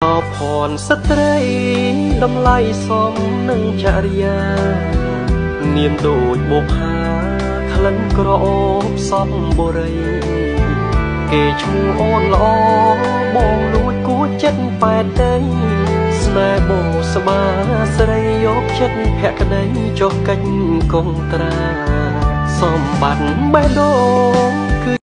ផនស្ត្រីតម្លៃសមនឹងចរិយានាមដូចបុប្ផាក្លិនក្រអូបសំបុរីគេឈ្មោះអូនល្អបងលួចគួចចិត្តប៉ែតដីស្នេហ៍បងស្បាស្រីយកចិត្តភក្តីចុះកិច្ចកងត្រាសម្បត្តិបេះដូង